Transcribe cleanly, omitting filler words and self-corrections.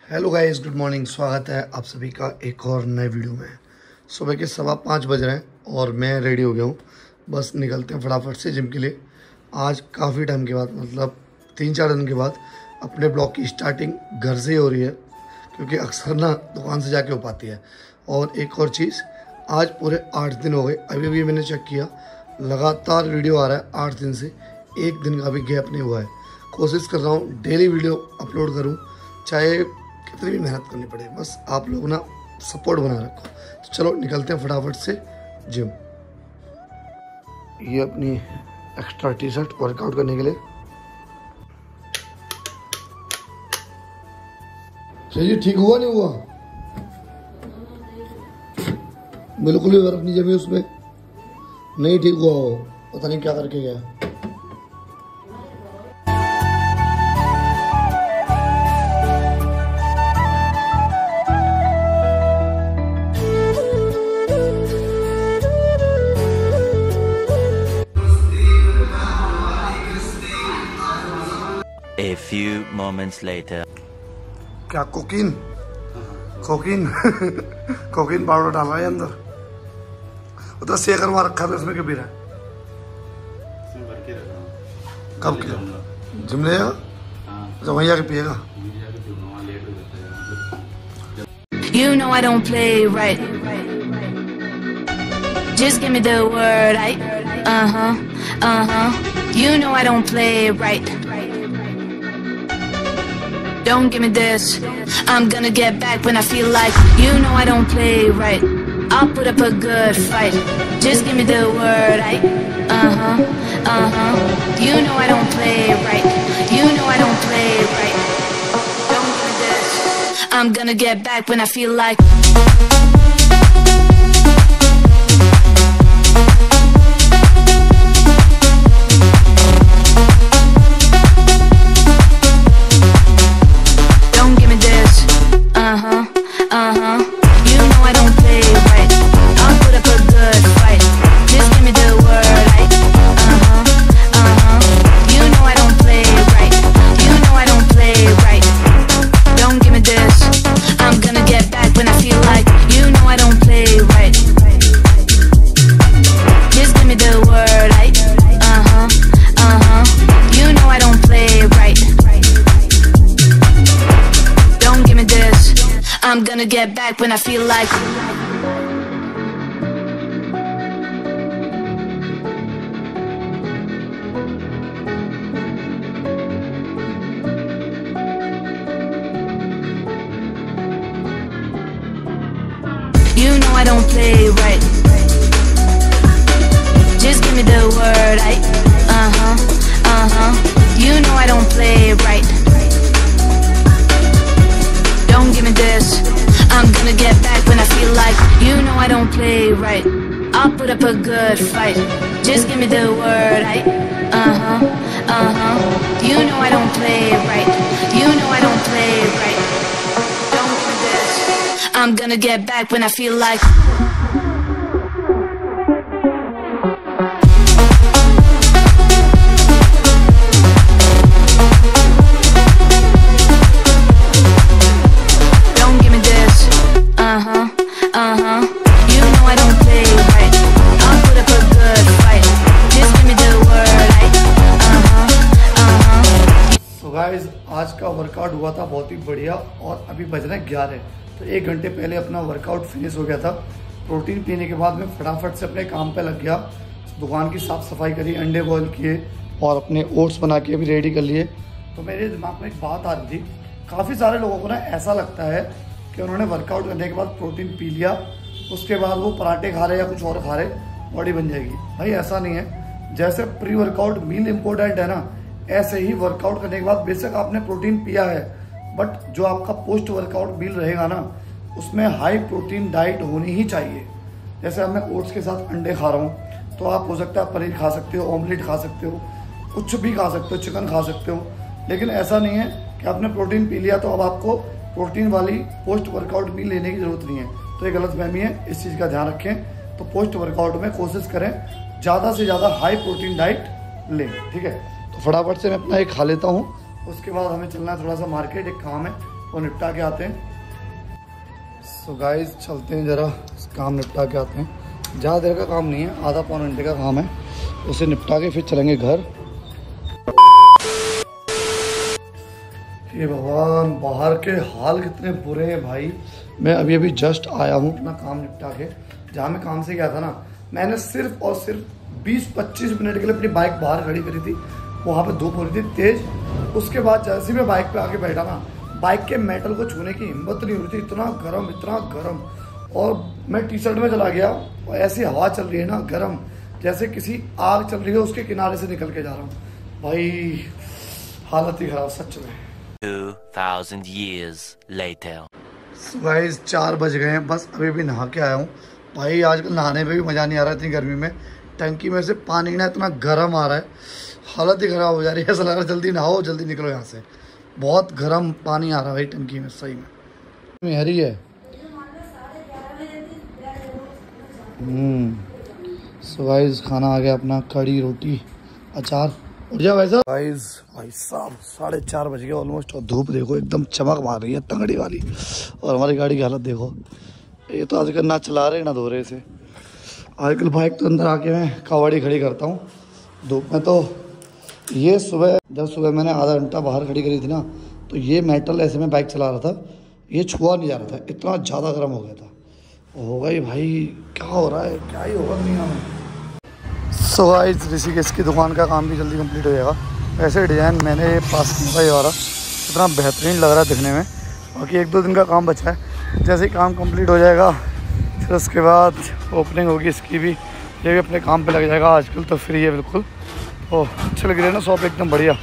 Hello guys, good morning. स्वागत है आप सभी का एक और नए वीडियो में। सुबह के 5:15 बज रहे हैं और मैं रेडी हो गया हूँ। बस निकलते हैं फटाफट से जिम के लिए। आज काफ़ी टाइम के बाद, मतलब 3-4 दिन के बाद अपने ब्लॉग की स्टार्टिंग घर से ही हो रही है, क्योंकि अक्सर ना दुकान से जाके हो पाती है। और एक और चीज़, आज पूरे 8 दिन हो गए, अभी भी मैंने चेक किया, लगातार वीडियो आ रहा है 8 दिन से, एक दिन का भी गैप नहीं हुआ है। कोशिश कर रहा हूँ डेली वीडियो अपलोड करूँ, चाहे कितनी भी मेहनत करनी पड़े, बस आप लोग ना सपोर्ट बना रखो। तो चलो निकलते हैं फटाफट से जिम। ये अपनी एक्स्ट्रा टी शर्ट वर्कआउट करने के लिए। चलिए, ठीक हुआ नहीं हुआ? बिल्कुल भी बर्फ नहीं जमी उसमें, नहीं ठीक हुआ हो, पता नहीं क्या करके गया। A few moments later. क्या कोकीन कोकीन पाउडर डाला है अंदर, उधर शेकर मार रखा था, उसमें क्यों पी रहा है? कब किया? जिम ले जाएगा? अच्छा, वहीं जाके पिएगा। You know I don't play right. Just give me the word, You know I don't play right. Don't give me this. I'm gonna get back when I feel like. You know I don't play right. I'll put up a good fight. Just give me the word, You know I don't play right. You know I don't play right. Don't give me this. I'm gonna get back when I feel like. You know I don't play right. I'll put up a good fight. Just give me the word, You know I don't play right. You know I don't play right. Don't give me this. I'm gonna get back when I feel like. You know I don't play right. Just give me the word, You know I don't play right. Don't give me this. I'm gonna get back when I feel like. You know I don't play right. Just give me the word, You know I don't play right. Don't give me this. I'm gonna get back when I feel like. You know I don't play right. I'll put up a good fight. Just give me the word, You know I don't play right. You know I don't play right. Don't give me this. I'm gonna get back when I feel like. You know I don't play right. I'll put up a good fight. Just give me the word, तो guys, आज का workout हुआ था बहुत ही बढ़िया और अभी बज रहे हैं 11। तो 1 घंटे पहले अपना वर्कआउट फिनिश हो गया था। प्रोटीन पीने के बाद मैं फटाफट से अपने काम पे लग गया। दुकान की साफ़ सफाई करी, अंडे बॉयल किए और अपने ओट्स बना के अभी रेडी कर लिए। तो मेरे दिमाग में एक बात आ रही थी, काफ़ी सारे लोगों को ना ऐसा लगता है कि उन्होंने वर्कआउट करने के बाद प्रोटीन पी लिया, उसके बाद वो पराठे खा रहे या कुछ और खा रहे, बॉडी बन जाएगी। भाई ऐसा नहीं है। जैसे प्री वर्कआउट मील इम्पोर्टेंट है ना, ऐसे ही वर्कआउट करने के बाद बेशक आपने प्रोटीन पिया है, बट जो आपका पोस्ट वर्कआउट मील रहेगा ना, उसमें हाई प्रोटीन डाइट होनी ही चाहिए। जैसे अब मैं ओट्स के साथ अंडे खा रहा हूँ, तो आप हो सकता है पनीर खा सकते हो, ऑमलेट खा सकते हो, कुछ भी खा सकते हो, चिकन खा सकते हो, लेकिन ऐसा नहीं है कि आपने प्रोटीन पी लिया तो अब आपको प्रोटीन वाली पोस्ट वर्कआउट मील लेने की जरूरत नहीं है। तो ये गलतफहमी है, इस चीज़ का ध्यान रखें। तो पोस्ट वर्कआउट में कोशिश करें ज़्यादा से ज़्यादा हाई प्रोटीन डाइट लें, ठीक है। तो फटाफट से मैं अपना एक खा लेता हूँ, उसके बाद हमें चलना है थोड़ा सा मार्केट, एक काम है, वो निपटा के आते हैं। सो गाइस चलते हैं, ज़रा काम निपटा के आते हैं। ज़्यादा देर का काम नहीं है, आधा पौन घंटे का काम है, उसे निपटा के फिर चलेंगे घर। हे भगवान, बाहर के हाल कितने बुरे हैं भाई। मैं अभी अभी जस्ट आया हूँ अपना काम निपटा के। जहाँ मैं काम से गया था ना, मैंने सिर्फ और सिर्फ 20-25 मिनट के लिए अपनी बाइक बाहर खड़ी करी थी। वहाँ पे धूप हो रही थी तेज। उसके बाद जैसे मैं बाइक पे आके बैठा ना, बाइक के मेटल को छूने की हिम्मत नहीं हो रही थी, इतना गर्म। और मैं टी शर्ट में चला गया और ऐसी हवा चल रही है ना गर्म, जैसे किसी आग चल रही है उसके किनारे से निकल के जा रहा हूँ भाई। हालत ही खराब सच में। 2000 years later. गाइस 4 बज गए हैं, बस अभी भी नहा के आया हूँ भाई। आजकल नहाने में भी मज़ा नहीं आ रहा है इतनी गर्मी में। टंकी में से पानी ना इतना गर्म आ रहा है, हालत ही ख़राब हो जा रही है। ऐसा लग रहा है जल्दी नहाओ, जल्दी निकलो यहाँ से। बहुत गर्म पानी आ रहा है भाई टंकी में, सही में हरी है। सो गाइस खाना आ गया अपना, कड़ी रोटी अचार। उठ जा भाई साहब 4:30 बज गए ऑलमोस्ट, और धूप देखो एकदम चमक मार रही है तंगड़ी वाली। और हमारी गाड़ी की हालत देखो, ये तो आजकल ना चला रहे ना धो रहे से। आजकल बाइक तो अंदर आके मैं कवाड़ी खड़ी करता हूँ धूप में। तो ये जब सुबह मैंने आधा घंटा बाहर खड़ी करी थी ना, तो ये मेटल ऐसे में बाइक चला रहा था, ये छुआ नहीं जा रहा था, इतना ज़्यादा गर्म हो गया था। होगा ही भाई, क्या हो रहा है, क्या ही होगा दुनिया में। सो गाइस ऋषिकेश की दुकान का काम भी जल्दी कंप्लीट हो जाएगा। ऐसे डिज़ाइन मैंने पास किया था ये वाला, इतना बेहतरीन लग रहा है दिखने में। बाकी 1-2 दिन का काम बचा है, जैसे ही काम कंप्लीट हो जाएगा फिर उसके बाद ओपनिंग होगी इसकी भी। ये भी अपने काम पे लग जाएगा। आजकल तो फ्री है बिल्कुल। ओह अच्छा लग रहा है ना शॉप, एकदम बढ़िया।